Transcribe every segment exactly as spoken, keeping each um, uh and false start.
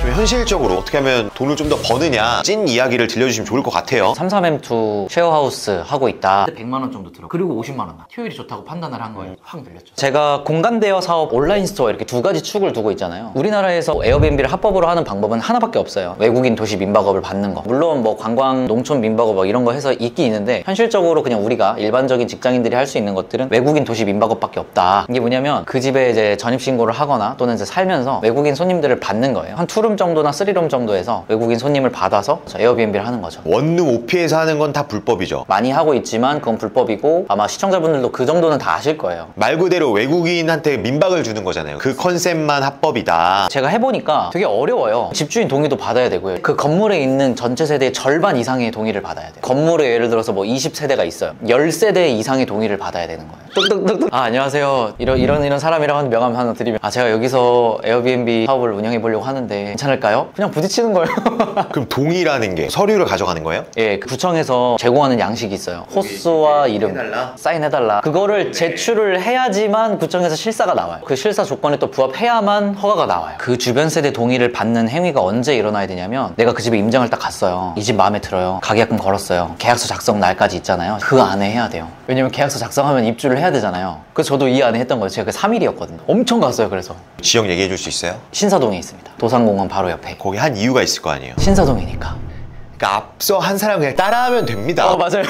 현실적으로 어떻게 하면 돈을 좀 더 버느냐 찐 이야기를 들려주시면 좋을 것 같아요. 삼삼엠투 쉐어하우스 하고 있다. 백만 원 정도 들어. 그리고 오십만 원. 효율이 좋다고 판단을 한 거예요. 확 늘렸죠. 제가 공간 대여 사업, 온라인 스토어 이렇게 두 가지 축을 두고 있잖아요. 우리나라에서 에어비앤비를 합법으로 하는 방법은 하나밖에 없어요. 외국인 도시 민박업을 받는 거. 물론 뭐 관광, 농촌 민박업 뭐 이런 거 해서 있긴 있는데 현실적으로 그냥 우리가 일반적인 직장인들이 할 수 있는 것들은 외국인 도시 민박업밖에 없다. 이게 뭐냐면 그 집에 이제 전입신고를 하거나 또는 이제 살면서 외국인 손님들을 받는 거예요. 한 투룸 정도나 쓰리룸 정도에서 외국인 손님을 받아서 에어비앤비를 하는 거죠. 원룸 오피에서 하는 건 다 불법이죠. 많이 하고 있지만 그건 불법이고 아마 시청자분들도 그 정도는 다 아실 거예요. 말 그대로 외국인한테 민박을 주는 거잖아요. 그 컨셉만 합법이다. 제가 해보니까 되게 어려워요. 집주인 동의도 받아야 되고요. 그 건물에 있는 전체 세대의 절반 이상의 동의를 받아야 돼요. 건물에 예를 들어서 뭐 이십 세대가 있어요. 십 세대 이상의 동의를 받아야 되는 거예요. 뚝뚝뚝뚝. 아 안녕하세요. 이런 이런 이런 사람이라고 하는 명함 하나 드리면 아 제가 여기서 에어비앤비 사업을 운영해 보려고 하는데 괜찮을까요? 그냥 부딪히는 거예요. 그럼 동의라는 게 서류를 가져가는 거예요? 예, 그 구청에서 제공하는 양식이 있어요. 호수와 이름 해달라? 사인해달라. 그거를 제출을 해야지만 구청에서 실사가 나와요. 그 실사 조건에 또 부합해야만 허가가 나와요. 그 주변 세대 동의를 받는 행위가 언제 일어나야 되냐면 내가 그 집에 임장을 딱 갔어요. 이 집 마음에 들어요. 가계약금 걸었어요. 계약서 작성 날까지 있잖아요. 그 안에 해야 돼요. 왜냐면 계약서 작성하면 입주를 해야 되잖아요. 그래서 저도 이 안에 했던 거예요. 제가 그 삼 일이었거든요. 엄청 갔어요. 그래서 지역 얘기해 줄 수 있어요? 신사동에 있습니다. 도산공원 바로 옆에. 거기 한 이유가 있을 거 아니에요? 신사동이니까. 그러니까 앞서 한 사람 그냥 따라하면 됩니다. 어 맞아요.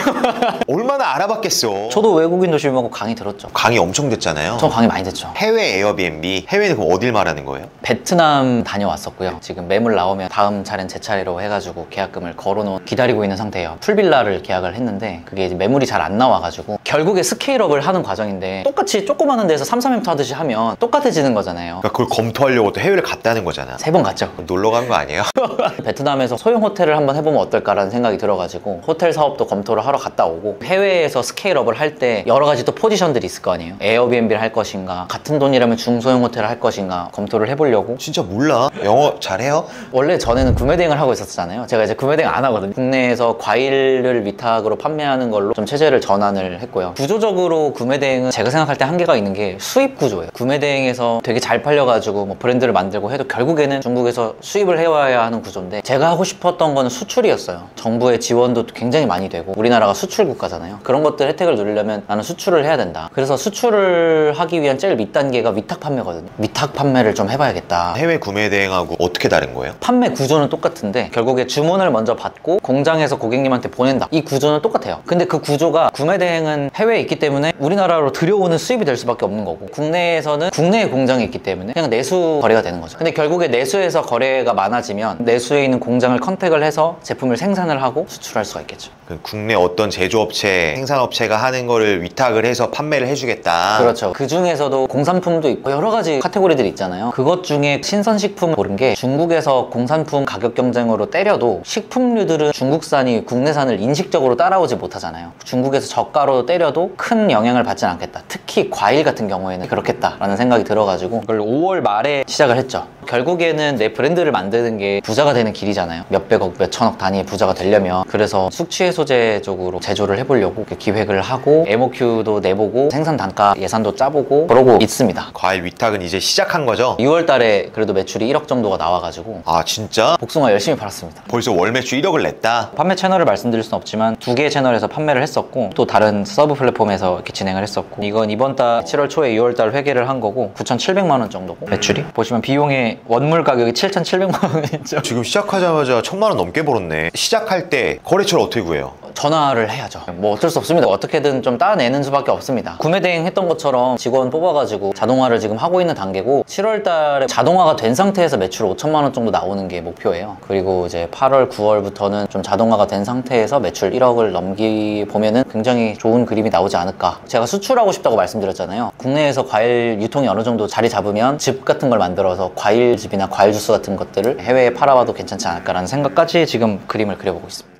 얼마나 알아봤겠어. 저도 외국인 도시 민박업 강의 들었죠. 강의 엄청 됐잖아요. 저 강의 많이 듣죠. 해외 에어비앤비. 해외는 그럼 어딜 말하는 거예요? 베트남 다녀왔었고요. 지금 매물 나오면 다음 차례는 제 차례로 해가지고 계약금을 걸어놓은 기다리고 있는 상태예요. 풀빌라를 계약을 했는데 그게 이제 매물이 잘 안 나와가지고 결국에 스케일업을 하는 과정인데 똑같이 조그마한 데서 삼삼엠투 하듯이 하면 똑같아지는 거잖아요. 그러니까 그걸 검토하려고 또 해외를 갔다는 거잖아. 세 번 갔죠. 놀러 간 거 아니에요? 베트남에서 소형 호텔을 한번 해보면 어떨까라는 생각이 들어가지고 호텔 사업도 검토를 하러 갔다 오고 해외에서 스케일업을 할 때 여러 가지 또 포지션들이 있을 거 아니에요. 에어비앤비를 할 것인가 같은 돈이라면 중소형 호텔을 할 것인가 검토를 해보려고. 진짜 몰라. 영어 잘해요? 원래 전에는 구매대행을 하고 있었잖아요. 제가 이제 구매대행 안 하거든요. 국내에서 과일을 위탁으로 판매하는 걸로 좀 체제를 전환을 했고요. 구조적으로 구매대행은 제가 생각할 때 한계가 있는 게 수입 구조예요. 구매대행에서 되게 잘 팔려가지고 뭐 브랜드를 만들고 해도 결국에는 중국에서 수입을 해와야 하는 구조인데 제가 하고 싶었던 거는 수출이었어요. 정부의 지원도 굉장히 많이 되고 우리나라가 수출 국가잖아요. 그런 것들 혜택을 누리려면 나는 수출을 해야 된다. 그래서 수출을 하기 위한 제일 밑단계가 위탁 판매거든요. 위탁 판매를 좀 해봐야겠다. 해외 구매 대행하고 어떻게 다른 거예요? 판매 구조는 똑같은데 결국에 주문을 먼저 받고 공장에서 고객님한테 보낸다. 이 구조는 똑같아요. 근데 그 구조가 구매 대행은 해외에 있기 때문에 우리나라로 들여오는 수입이 될 수밖에 없는 거고 국내에서는 국내에 공장이 있기 때문에 그냥 내수 거래가 되는 거죠. 근데 결국에 내수에서 거래가 많아지면 내수에 있는 공장을 컨택을 해서 제품을 생산을 하고 수출할 수가 있겠죠. 국내 어떤 제조업체, 생산업체가 하는 거를 위탁을 해서 판매를 해주겠다. 그렇죠. 그 중에서도 공산품도 있고 여러 가지 카테고리들이 있잖아요. 그것 중에 신선식품 고른 게 중국에서 공산품 가격 경쟁으로 때려도 식품류들은 중국산이 국내산을 인식적으로 따라오지 못하잖아요. 중국에서 저가로 때려도 큰 영향을 받진 않겠다. 특히 과일 같은 경우에는 그렇겠다라는 생각이 들어가지고 그걸 오월 말에 시작을 했죠. 결국에는 내 브랜드를 만드는 게 부자가 되는 길이잖아요. 몇백억, 몇천억 단위의 부자가 되려면. 그래서 숙취 소재 쪽으로 제조를 해보려고 기획을 하고 엠오큐도 내보고 생산 단가 예산도 짜보고 그러고 있습니다. 과일 위탁은 이제 시작한 거죠? 유월 달에 그래도 매출이 일억 정도가 나와가지고 아 진짜? 복숭아 열심히 팔았습니다. 벌써 월 매출 일억을 냈다? 판매 채널을 말씀드릴 수는 없지만 두 개의 채널에서 판매를 했었고 또 다른 서브 플랫폼에서 이렇게 진행을 했었고 이건 이번 달 칠월 초에 유월 달 회계를 한 거고 구천칠백만 원 정도고 매출이 보시면 비용의 원물 가격이 칠천칠백만 원이죠. 지금 시작하자마자 천만 원 넘게 벌었네. 시작할 때 거래처를 어떻게 구해요? 전화를 해야죠. 뭐 어쩔 수 없습니다. 어떻게든 좀 따내는 수밖에 없습니다. 구매 대행 했던 것처럼 직원 뽑아가지고 자동화를 지금 하고 있는 단계고 칠월 달에 자동화가 된 상태에서 매출 오천만 원 정도 나오는 게 목표예요. 그리고 이제 팔월, 구월부터는 좀 자동화가 된 상태에서 매출 일억을 넘기 보면은 굉장히 좋은 그림이 나오지 않을까. 제가 수출하고 싶다고 말씀드렸잖아요. 국내에서 과일 유통이 어느 정도 자리 잡으면 즙 같은 걸 만들어서 과일즙이나 과일 주스 같은 것들을 해외에 팔아봐도 괜찮지 않을까라는 생각까지 지금 그림을 그려보고 있습니다.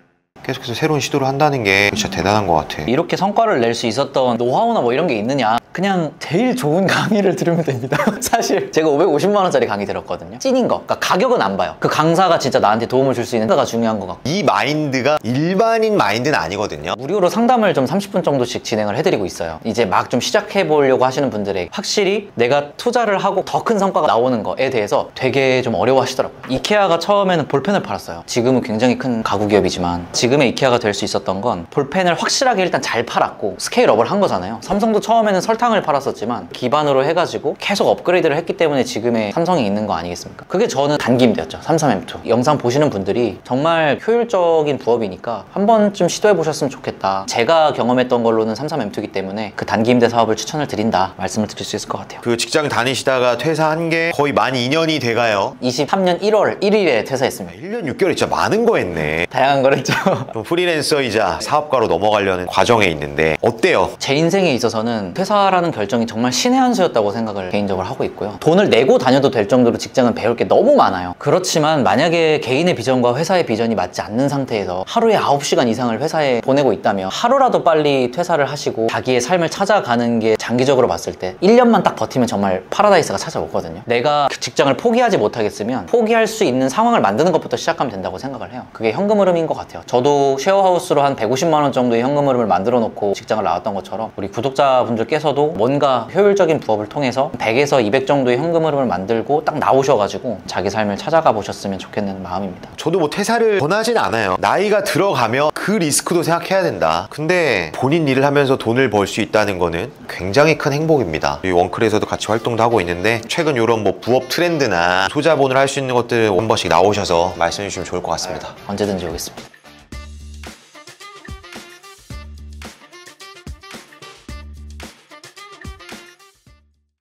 계속해서 새로운 시도를 한다는 게 진짜 대단한 것 같아. 이렇게 성과를 낼 수 있었던 노하우나 뭐 이런 게 있느냐, 그냥 제일 좋은 강의를 들으면 됩니다. 사실 제가 오백오십만 원짜리 강의 들었거든요. 찐인 거, 그러니까 가격은 안 봐요. 그 강사가 진짜 나한테 도움을 줄 수 있는 거가 중요한 것 같고, 이 마인드가 일반인 마인드는 아니거든요. 무료로 상담을 좀 삼십 분 정도씩 진행을 해드리고 있어요. 이제 막 좀 시작해 보려고 하시는 분들에게 확실히 내가 투자를 하고 더 큰 성과가 나오는 거에 대해서 되게 좀 어려워하시더라고요. 이케아가 처음에는 볼펜을 팔았어요. 지금은 굉장히 큰 가구 기업이지만 지금의 이케아가 될 수 있었던 건 볼펜을 확실하게 일단 잘 팔았고 스케일업을 한 거잖아요. 삼성도 처음에는 설탕을 팔았었지만 기반으로 해가지고 계속 업그레이드를 했기 때문에 지금의 삼성이 있는 거 아니겠습니까? 그게 저는 단기임대였죠. 삼삼엠투. 영상 보시는 분들이 정말 효율적인 부업이니까 한 번쯤 시도해 보셨으면 좋겠다. 제가 경험했던 걸로는 삼삼엠투이기 때문에 그 단기임대 사업을 추천을 드린다 말씀을 드릴 수 있을 것 같아요. 그 직장 다니시다가 퇴사한 게 거의 만 이 년이 돼가요. 이십삼 년 일월 일일에 퇴사했습니다. 일 년 육 개월이 진짜 많은 거 했네. 다양한 걸 했죠. 좀 프리랜서이자 사업가로 넘어가려는 과정에 있는데 어때요? 제 인생에 있어서는 퇴사라는 결정이 정말 신의 한 수였다고 생각을 개인적으로 하고 있고요. 돈을 내고 다녀도 될 정도로 직장은 배울 게 너무 많아요. 그렇지만 만약에 개인의 비전과 회사의 비전이 맞지 않는 상태에서 하루에 아홉 시간 이상을 회사에 보내고 있다면 하루라도 빨리 퇴사를 하시고 자기의 삶을 찾아가는 게 장기적으로 봤을 때 일 년만 딱 버티면 정말 파라다이스가 찾아오거든요. 내가 그 직장을 포기하지 못하겠으면 포기할 수 있는 상황을 만드는 것부터 시작하면 된다고 생각을 해요. 그게 현금 흐름인 것 같아요. 저도 쉐어하우스로 한 백오십만 원 정도의 현금 흐름을 만들어 놓고 직장을 나왔던 것처럼 우리 구독자분들께서도 뭔가 효율적인 부업을 통해서 백에서 이백 정도의 현금 흐름을 만들고 딱 나오셔가지고 자기 삶을 찾아가 보셨으면 좋겠는 마음입니다. 저도 뭐 퇴사를 권하진 않아요. 나이가 들어가면 그 리스크도 생각해야 된다. 근데 본인 일을 하면서 돈을 벌 수 있다는 거는 굉장히 큰 행복입니다. 이 원클에서도 같이 활동도 하고 있는데 최근 이런 뭐 부업 트렌드나 투자본을 할 수 있는 것들 한 번씩 나오셔서 말씀해 주시면 좋을 것 같습니다. 언제든지 오겠습니다.